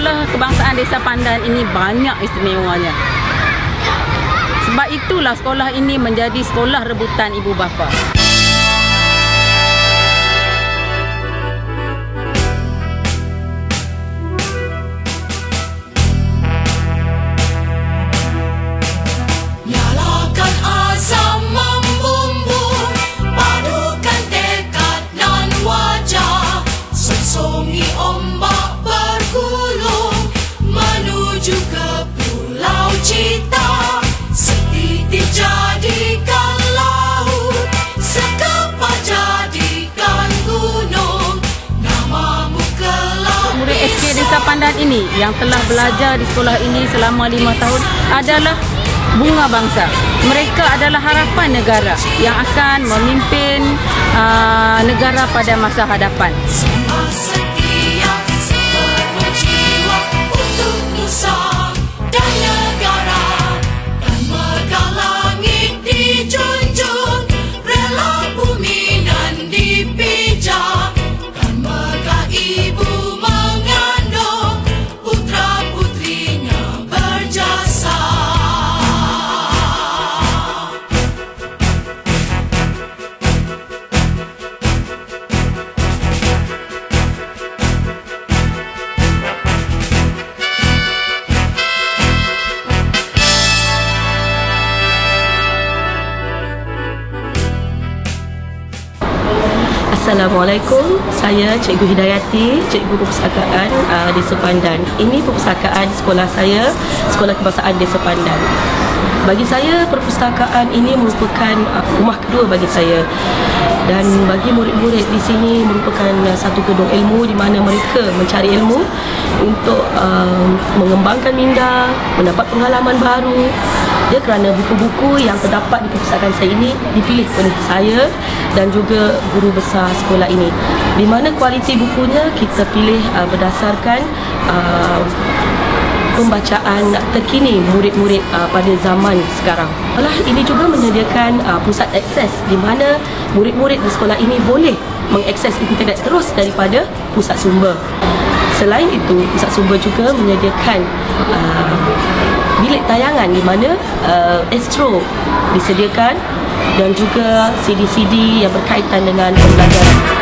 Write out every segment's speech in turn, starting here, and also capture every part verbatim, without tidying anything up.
Sekolah Kebangsaan Desa Pandan ini banyak istimewanya. Sebab itulah sekolah ini menjadi sekolah rebutan ibu bapa. Desa Pandan ini yang telah belajar di sekolah ini selama lima tahun adalah bunga bangsa. Mereka adalah harapan negara yang akan memimpin uh, negara pada masa hadapan. Assalamualaikum, saya Cikgu Hidayati, Cikgu Perpustakaan uh, Desa Pandan. Ini perpustakaan sekolah saya, Sekolah Kebangsaan Desa Pandan. Bagi saya, perpustakaan ini merupakan uh, rumah kedua bagi saya. Dan bagi murid-murid di sini merupakan uh, satu gedung ilmu di mana mereka mencari ilmu untuk uh, mengembangkan minda, mendapat pengalaman baru. Ya, kerana buku-buku yang terdapat di perpustakaan saya ini dipilih oleh saya dan juga guru besar sekolah ini. Di mana kualiti bukunya kita pilih uh, berdasarkan uh, pembacaan terkini murid-murid uh, pada zaman sekarang. Sekolah ini juga menyediakan uh, pusat akses di mana murid-murid di sekolah ini boleh mengakses internet terus daripada pusat sumber. Selain itu, pusat sumber juga menyediakan uh, bilik tayangan di mana uh, Astro disediakan dan juga C D C D yang berkaitan dengan pembelajaran.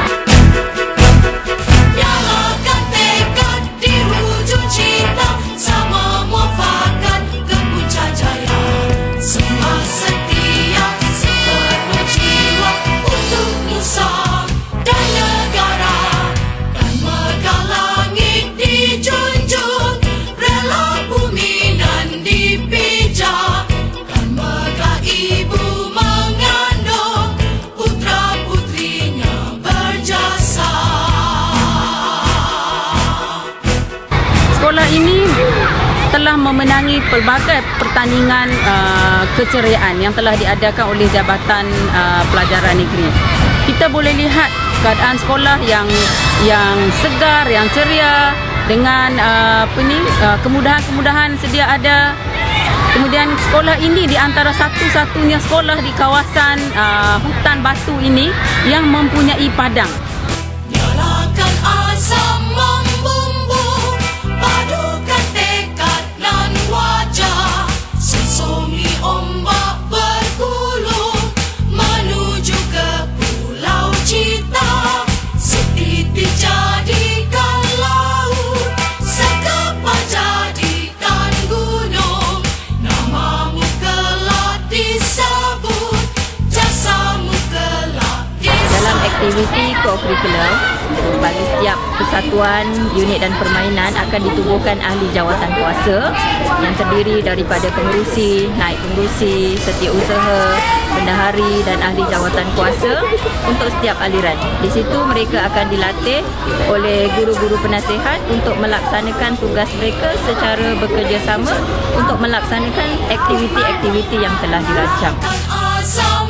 Sekolah ini telah memenangi pelbagai pertandingan uh, keceriaan yang telah diadakan oleh Jabatan uh, Pelajaran Negeri. Kita boleh lihat keadaan sekolah yang yang segar, yang ceria dengan uh, apa ni, uh, kemudahan-kemudahan sedia ada. Kemudian sekolah ini di antara satu-satunya sekolah di kawasan uh, hutan batu ini yang mempunyai padang. Nyalakan asam membumbu, padukan tekad dan wajah, sesongi ombak bergulung menuju ke pulau Cita, setitik jadikan laut, sekepat jadikan gunung, namamu kelak disebut, jasamu kelak disebut. Dalam aktiviti co-curricular, bagi setiap kesatuan, unit dan permainan akan ditubuhkan ahli jawatan kuasa yang terdiri daripada pengerusi, naib pengerusi, setiausaha, bendahari dan ahli jawatan kuasa untuk setiap aliran. Di situ mereka akan dilatih oleh guru-guru penasihat untuk melaksanakan tugas mereka secara bekerjasama untuk melaksanakan aktiviti-aktiviti yang telah dirancang.